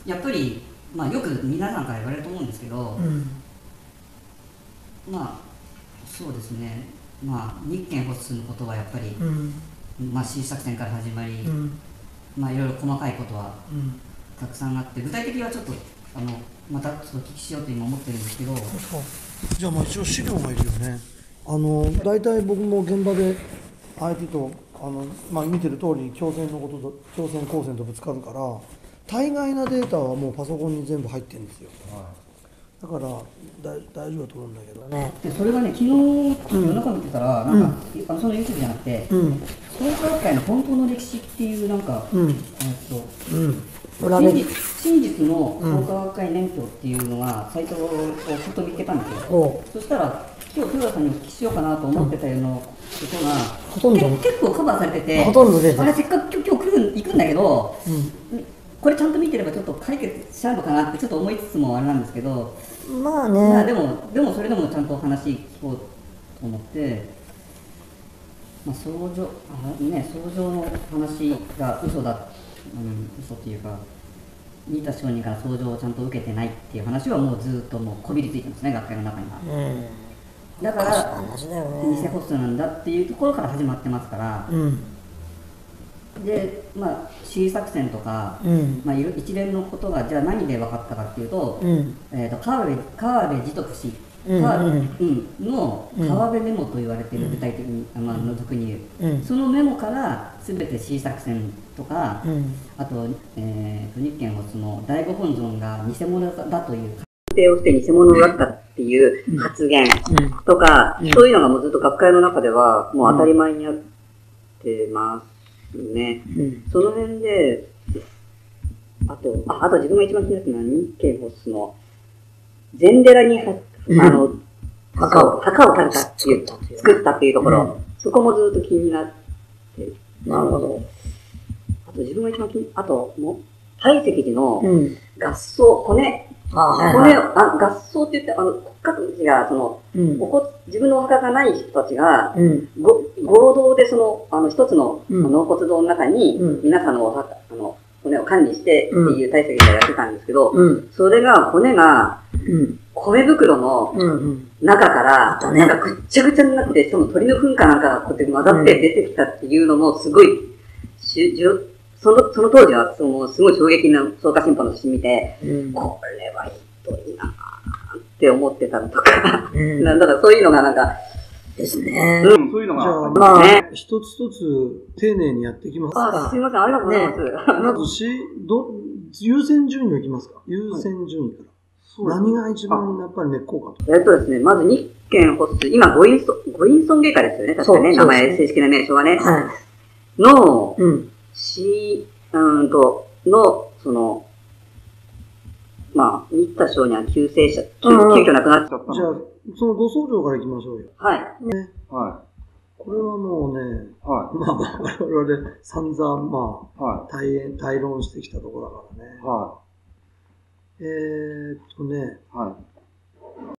やっぱり、まあ、よく皆さんから言われると思うんですけど、まあそうですね、まあ、日券発出のことはやっぱり、まあ、C 作戦から始まり、まあ、いろいろ細かいことはたくさんあって、具体的にはちょっとまたちょっとお聞きしようと今思ってるんですけど。 じゃあまあ一応資料がいるよね。大体僕も現場で相手とまあ、見てる通り強戦光線とぶつかるから、大概なデータはもうパソコンに全部入ってるんですよ、だから大丈夫だと思うんだけどね。 でそれがね、昨日夜中見てたら、なんか、その YouTube じゃなくて、創価学会の本当の歴史っていう、なんか、真実の創価学会年表っていうのが、サイトをふと見つけたんですよ。そしたら、今日、豊田さんにお聞きしようかなと思ってたようなことが、結構カバーされてて、あれ、せっかく今日行くんだけど、これちゃんと見てればちょっと解決しちゃうのかなってちょっと思いつつもあれなんですけど、 まあね、 でもそれでもちゃんと話聞こうと思って、まあ、訴状の話が嘘だ、嘘っていうか、新田商人から訴状をちゃんと受けてないっていう話はもうずっともうこびりついてますね、学会の中には。だから偽ホストなんだっていうところから始まってますから、で、まあ、C 作戦とか、まあ、一連のことがじゃあ何で分かったかっていうと、川辺慈徳氏の川辺メモと言われている、具体的に俗に言う、そのメモから全て C 作戦とか、あと、日券をその第五本尊が偽物だという鑑定をして偽物だったっていう発言とか、そういうのがもうずっと学会の中ではもう当たり前になってますね。その辺で、あと自分が一番気になったのは日系ホスの禅寺に墓を建てたっていう、作ったっていうところ、そこもずっと気になってる。なるほど。あと自分が一番あと大石寺の合葬、骨を、合葬って言って、各自が、自分のお墓がない人たちが、合同で一つの納骨堂の中に、皆さんのお墓、骨を管理してっていう大石がやってたんですけど、それが、骨が、米袋の中から、なんかぐっちゃぐちゃになって、しかも鳥の糞かなんかがこうやって混ざって出てきたっていうのも、すごい、その当時は、すごい衝撃な草加新報の写真見て、これはひどいなーって思ってたのとか、だからそういうのがなんか、ですね。 そういうのが。じゃあ、まあ、一つ一つ丁寧にやっていきますか。 すいません、ありがとうございます。 まず優先順位をいきますか。優先順位から。何が一番やっぱり根っこかと。 ですね、まず日券発出、今、ご因村外科ですよね、確かね、名前、正式な名称はね。の、まあ、新田省には急遽亡くなっちゃった。 じゃあ、そのご相乗からいきましょうよ。 はい。 ね。はい。これはもうね、まあ、我々散々、対論してきたところだからね。